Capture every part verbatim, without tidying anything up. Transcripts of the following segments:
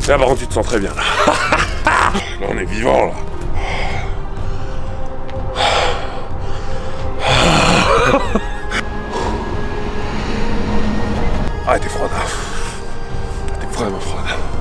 Là par contre tu te sens très bien là. Là on est vivant là. Ah t'es froide. T'es vraiment froide.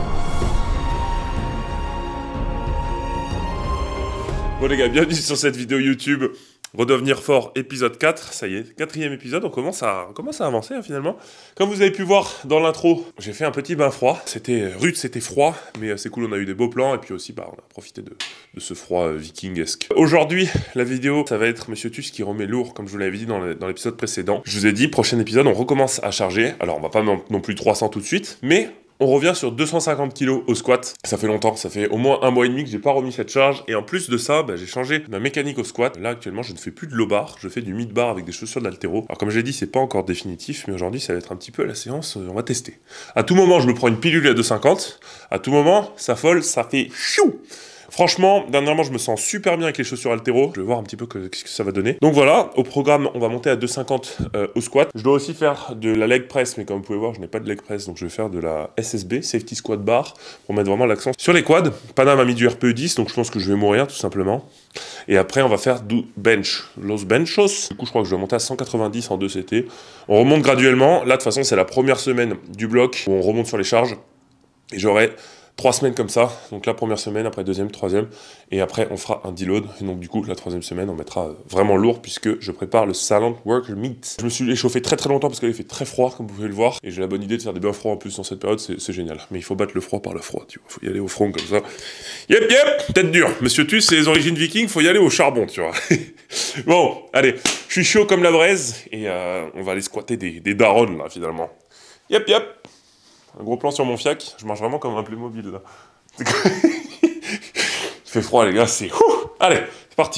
Bon les gars, bienvenue sur cette vidéo YouTube. Redevenir fort, épisode quatre, ça y est, quatrième épisode, on commence à, on commence à avancer hein, finalement. Comme vous avez pu voir dans l'intro, j'ai fait un petit bain froid. C'était rude, c'était froid, mais euh, c'est cool, on a eu des beaux plans, et puis aussi bah, on a profité de, de ce froid euh, vikingesque. Aujourd'hui, la vidéo, ça va être Monsieur Tuss qui remet lourd, comme je vous l'avais dit dans l'épisode précédent. Je vous ai dit, prochain épisode, on recommence à charger. Alors on va pas non, non plus trois cents tout de suite, mais... on revient sur deux cent cinquante kilos au squat. Ça fait longtemps, ça fait au moins un mois et demi que j'ai pas remis cette charge. Et en plus de ça, bah, j'ai changé ma mécanique au squat. Là, actuellement, je ne fais plus de low bar, je fais du mid bar avec des chaussures d'haltéro. Alors comme je l'ai dit, c'est pas encore définitif, mais aujourd'hui, ça va être un petit peu la séance, euh, on va tester. À tout moment, je me prends une pilule à deux cent cinquante. À tout moment, ça folle, ça fait chou. Franchement, dernièrement, je me sens super bien avec les chaussures haltéro. Je vais voir un petit peu qu'est-ce que ça va donner. Donc voilà, au programme, on va monter à deux cent cinquante euh, au squat. Je dois aussi faire de la leg press, mais comme vous pouvez voir, je n'ai pas de leg press, donc je vais faire de la S S B, Safety Squat Bar, pour mettre vraiment l'accent sur les quads. Panam a mis du R P E dix, donc je pense que je vais mourir, tout simplement. Et après, on va faire du bench, los benchos. Du coup, je crois que je vais monter à cent quatre-vingt-dix en deux C T. On remonte graduellement. Là, de toute façon, c'est la première semaine du bloc où on remonte sur les charges. Et j'aurai trois semaines comme ça, donc la première semaine, après deuxième, troisième, et après on fera un deload, et donc du coup la troisième semaine on mettra vraiment lourd puisque je prépare le Silent Worker Meet. Je me suis échauffé très très longtemps parce qu'il fait très froid comme vous pouvez le voir, et j'ai la bonne idée de faire des bains froids en plus dans cette période, c'est génial. Mais il faut battre le froid par le froid, tu vois, faut y aller au front comme ça. Yep yep, tête dure, Monsieur Tuss c'est les origines vikings, faut y aller au charbon, tu vois. Bon, allez, je suis chaud comme la braise, et euh, on va aller squatter des, des darons là finalement. Yep yep. Un gros plan sur mon fiac, je marche vraiment comme un Playmobil là. Il fait froid les gars, c'est... Allez, c'est parti.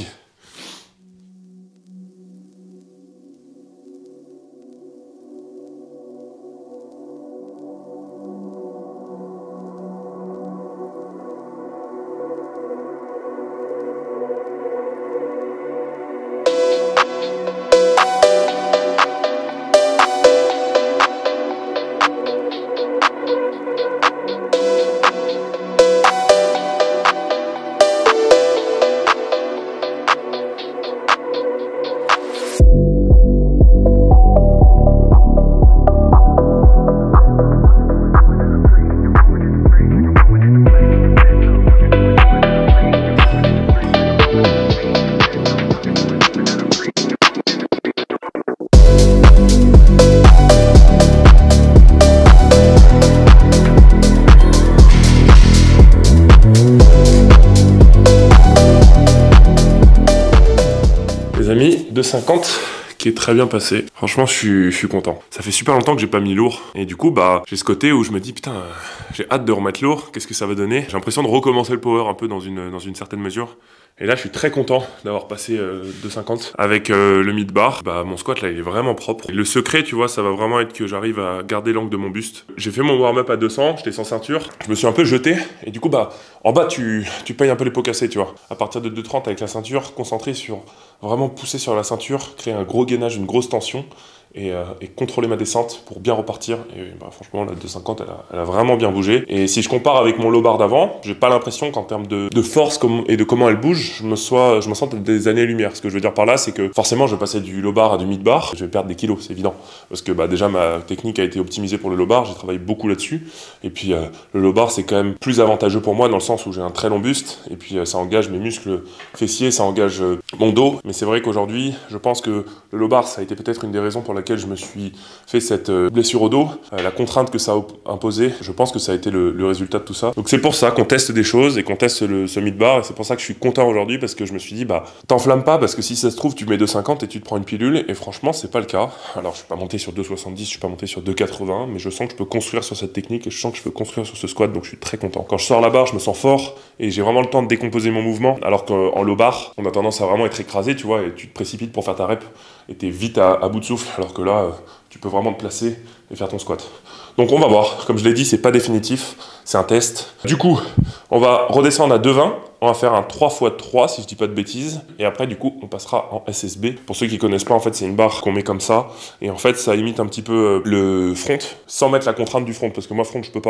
deux cinquante qui est très bien passé. Franchement, je suis, je suis content. Ça fait super longtemps que j'ai pas mis lourd. Et du coup, bah, j'ai ce côté où je me dis, putain, euh, j'ai hâte de remettre lourd. Qu'est-ce que ça va donner? J'ai l'impression de recommencer le power un peu dans une, dans une certaine mesure. Et là, je suis très content d'avoir passé euh, deux cinquante avec euh, le mid bar. Bah, mon squat, là, il est vraiment propre. Le secret, tu vois, ça va vraiment être que j'arrive à garder l'angle de mon buste. J'ai fait mon warm-up à deux cents, j'étais sans ceinture. Je me suis un peu jeté. Et du coup, bah, en bas, tu, tu payes un peu les pots cassés, tu vois. À partir de deux trente avec la ceinture, concentré sur vraiment pousser sur la ceinture, créer un gros gainage, une grosse tension. Et, euh, et contrôler ma descente pour bien repartir. Et bah, franchement, la deux cinquante, elle a, elle a vraiment bien bougé. Et si je compare avec mon low bar d'avant, j'ai pas l'impression qu'en termes de, de force comme, et de comment elle bouge, je me, sois, je me sens des années-lumière. Ce que je veux dire par là, c'est que forcément, je vais passer du low bar à du mid bar. Je vais perdre des kilos, c'est évident. Parce que bah, déjà, ma technique a été optimisée pour le low bar. J'ai travaillé beaucoup là-dessus. Et puis, euh, le low bar, c'est quand même plus avantageux pour moi dans le sens où j'ai un très long buste. Et puis, euh, ça engage mes muscles fessiers, ça engage euh, mon dos. Mais c'est vrai qu'aujourd'hui, je pense que le low bar, ça a été peut-être une des raisons pour laquelle je me suis fait cette euh, blessure au dos, euh, la contrainte que ça a imposée, je pense que ça a été le, le résultat de tout ça. Donc c'est pour ça qu'on teste des choses et qu'on teste le, ce mid-bar, et c'est pour ça que je suis content aujourd'hui, parce que je me suis dit, bah, t'enflamme pas, parce que si ça se trouve, tu mets deux cinquante et tu te prends une pilule, et franchement, c'est pas le cas. Alors je suis pas monté sur deux soixante-dix, je suis pas monté sur deux quatre-vingts, mais je sens que je peux construire sur cette technique, et je sens que je peux construire sur ce squat, donc je suis très content. Quand je sors la barre, je me sens fort, et j'ai vraiment le temps de décomposer mon mouvement, alors qu'en low bar, on a tendance à vraiment être écrasé, tu vois, et tu te précipites pour faire ta rep, et t'es vite à, à bout de souffle, alors que là, tu peux vraiment te placer et faire ton squat. Donc on va voir, comme je l'ai dit, c'est pas définitif, c'est un test. Du coup, on va redescendre à deux vingt, on va faire un trois fois trois si je dis pas de bêtises, et après du coup on passera en S S B. Pour ceux qui connaissent pas, en fait c'est une barre qu'on met comme ça, et en fait ça imite un petit peu le front, sans mettre la contrainte du front, parce que moi front je peux pas.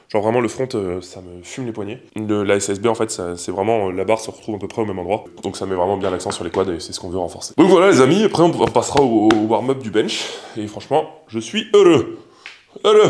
Genre vraiment le front, euh, ça me fume les poignets. De la S S B en fait, c'est vraiment, la barre se retrouve à peu près au même endroit. Donc ça met vraiment bien l'accent sur les quads et c'est ce qu'on veut renforcer. Donc voilà les amis, après on passera au, au warm-up du bench. Et franchement, je suis heureux. Heureux.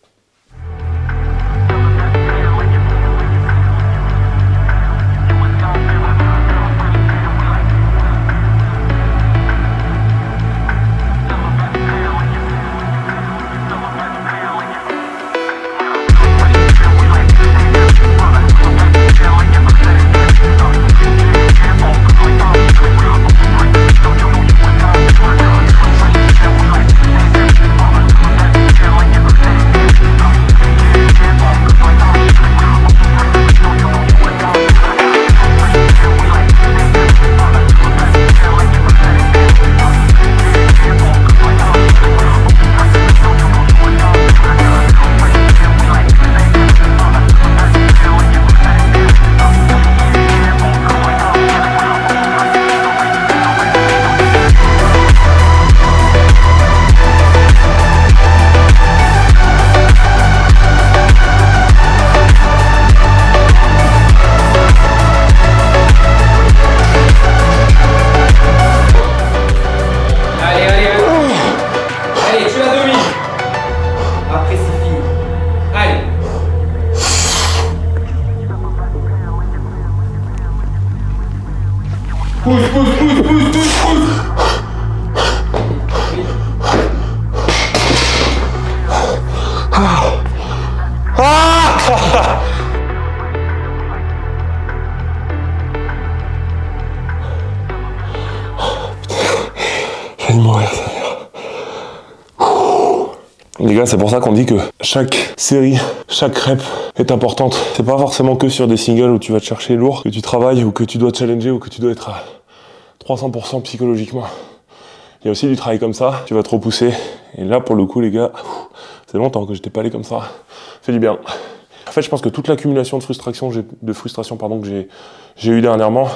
Pousse, pousse, pousse, pousse, pousse, pousse. Ah. Ah. Je vais mourir, ça les gars, c'est pour ça qu'on dit que chaque série, chaque rep est importante. C'est pas forcément que sur des singles où tu vas te chercher lourd, que tu travailles ou que tu dois te challenger ou que tu dois être à trois cents pour cent psychologiquement. Il y a aussi du travail comme ça, tu vas te repousser. Et là, pour le coup, les gars, c'est longtemps que j'étais pas allé comme ça. Ça fait du bien. En fait, je pense que toute l'accumulation de frustration, de frustration pardon, que j'ai eu dernièrement,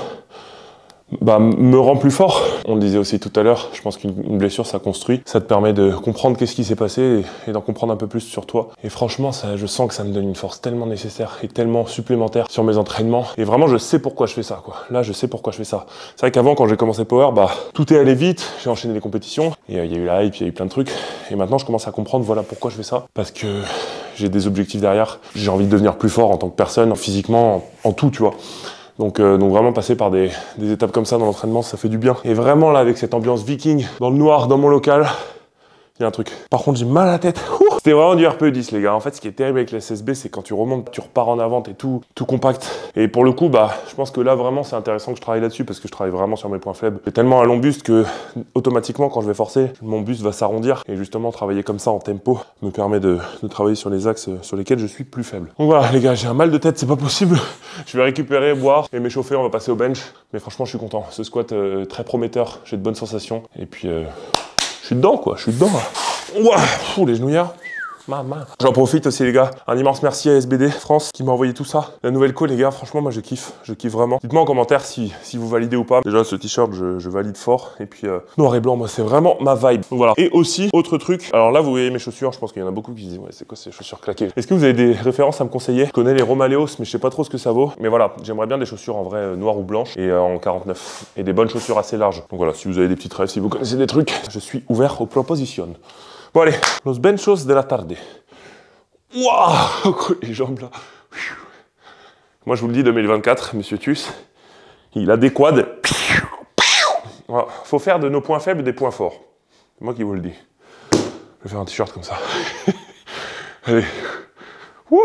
bah, me rend plus fort. On le disait aussi tout à l'heure, je pense qu'une blessure ça construit, ça te permet de comprendre qu'est-ce qui s'est passé et, et d'en comprendre un peu plus sur toi. Et franchement, ça, je sens que ça me donne une force tellement nécessaire et tellement supplémentaire sur mes entraînements. Et vraiment, je sais pourquoi je fais ça, quoi. Là, je sais pourquoi je fais ça. C'est vrai qu'avant, quand j'ai commencé Power, bah, tout est allé vite, j'ai enchaîné les compétitions, et il euh, y a eu la hype, il y a eu plein de trucs. Et maintenant, je commence à comprendre, voilà pourquoi je fais ça. Parce que j'ai des objectifs derrière, j'ai envie de devenir plus fort en tant que personne, physiquement, en, en tout, tu vois. Donc, euh, donc vraiment passer par des, des étapes comme ça dans l'entraînement, ça fait du bien. Et vraiment là, avec cette ambiance viking, dans le noir, dans mon local, il y a un truc. Par contre, j'ai mal à la tête. C'était vraiment du R P E dix, les gars. En fait, ce qui est terrible avec la S S B, c'est quand tu remontes, tu repars en avant, t'es tout, tout compact. Et pour le coup, bah, je pense que là, vraiment, c'est intéressant que je travaille là-dessus parce que je travaille vraiment sur mes points faibles. J'ai tellement un long buste que, automatiquement, quand je vais forcer, mon buste va s'arrondir. Et justement, travailler comme ça en tempo me permet de, de travailler sur les axes sur lesquels je suis plus faible. Donc voilà, les gars, j'ai un mal de tête, c'est pas possible. Je vais récupérer, boire et m'échauffer. On va passer au bench. Mais franchement, je suis content. Ce squat, euh, très prometteur. J'ai de bonnes sensations. Et puis, euh, je suis dedans, quoi. Je suis dedans, là. Ouah, Ouh, les genouillards. J'en profite aussi les gars, un immense merci à S B D France qui m'a envoyé tout ça. La nouvelle co les gars, franchement moi je kiffe, je kiffe vraiment. Dites-moi en commentaire si, si vous validez ou pas. Déjà ce t-shirt je, je valide fort et puis euh, noir et blanc moi c'est vraiment ma vibe. Donc voilà. Et aussi autre truc, alors là vous voyez mes chaussures, je pense qu'il y en a beaucoup qui disent ouais c'est quoi ces chaussures claquées. Est-ce que vous avez des références à me conseiller? Je connais les Romaleos mais je sais pas trop ce que ça vaut. Mais voilà, j'aimerais bien des chaussures en vrai euh, noires ou blanches et euh, en quarante-neuf. Et des bonnes chaussures assez larges. Donc voilà, si vous avez des petites rêves, si vous connaissez des trucs, je suis ouvert aux propositions. Bon allez, los benchos de la tarde. Waouh, les jambes là. Moi je vous le dis, deux mille vingt-quatre, Monsieur Tuss, il a des quads. Voilà. Faut faire de nos points faibles des points forts. C'est moi qui vous le dis. Je vais faire un t-shirt comme ça. Allez. Wouh.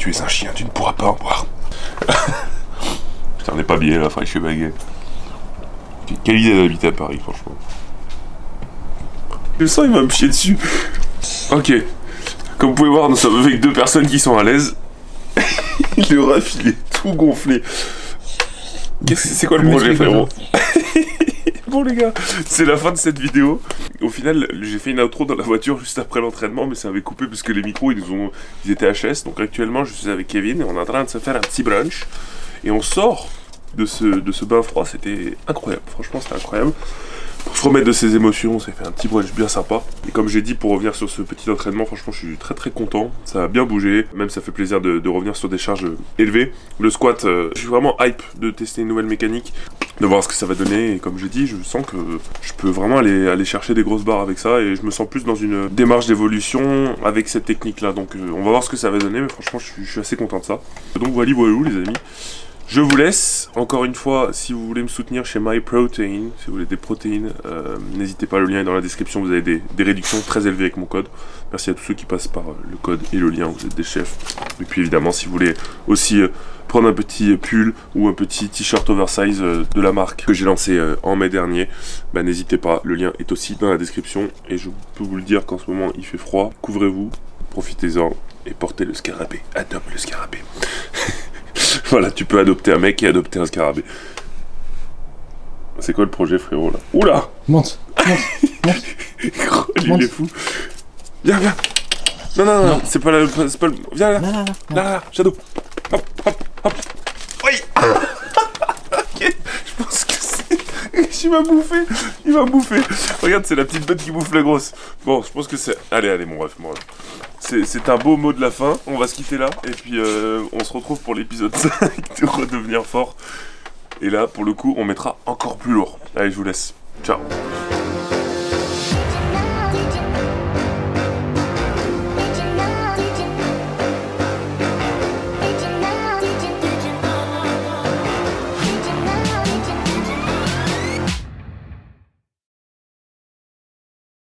Tu es un chien, tu ne pourras pas en boire. Putain, on n'est pas bien là, fraîche baguette. Quelle idée d'habiter à Paris, franchement. Le sang, il va me chier dessus. Ok. Comme vous pouvez voir, nous sommes avec deux personnes qui sont à l'aise. Le ref, il est tout gonflé. Qu'est-ce que c'est quoi le projet, frérot? Bon les gars, c'est la fin de cette vidéo. Au final, j'ai fait une outro dans la voiture juste après l'entraînement, mais ça avait coupé parce que les micros, ils, ont, ils étaient H S. Donc actuellement, je suis avec Kevin et on est en train de se faire un petit brunch. Et on sort de ce, de ce bain froid, c'était incroyable. Franchement, c'était incroyable. Pour se remettre de ses émotions, on s'est fait un petit brunch bien sympa. Et comme j'ai dit, pour revenir sur ce petit entraînement, franchement, je suis très très content. Ça a bien bougé. Même ça fait plaisir de, de revenir sur des charges élevées. Le squat, euh, je suis vraiment hype de tester une nouvelle mécanique, de voir ce que ça va donner. Et comme j'ai dit, je sens que je peux vraiment aller, aller chercher des grosses barres avec ça. Et je me sens plus dans une démarche d'évolution avec cette technique-là. Donc euh, on va voir ce que ça va donner. Mais franchement, je suis, je suis assez content de ça. Donc voilà, voilà les amis. Je vous laisse, encore une fois, si vous voulez me soutenir chez MyProtein, si vous voulez des protéines, euh, n'hésitez pas, le lien est dans la description, vous avez des, des réductions très élevées avec mon code. Merci à tous ceux qui passent par le code et le lien, vous êtes des chefs. Et puis évidemment, si vous voulez aussi euh, prendre un petit pull ou un petit t-shirt oversize euh, de la marque que j'ai lancé euh, en mai dernier, bah, n'hésitez pas, le lien est aussi dans la description. Et je peux vous le dire qu'en ce moment, il fait froid, couvrez-vous, profitez-en et portez le scarabée, adopte le scarabée. Voilà, tu peux adopter un mec et adopter un scarabée. C'est quoi le projet, frérot, là? Oula! Monte, monte, monte. Il Monte. est fou. Viens, viens. Non, non, non, non. c'est pas, la, c'est pas le... Viens là. Non, non, non. Là, là, là, Shadow. Hop, hop, hop. Oui. Ok, je pense que c'est... Il va bouffer, il va bouffer. Regarde, c'est la petite bête qui bouffe la grosse. Bon, je pense que c'est... Allez, allez, mon ref, mon ref. C'est un beau mot de la fin, on va se quitter là, et puis euh, on se retrouve pour l'épisode cinq de Redevenir Fort. Et là, pour le coup, on mettra encore plus lourd. Allez, je vous laisse. Ciao.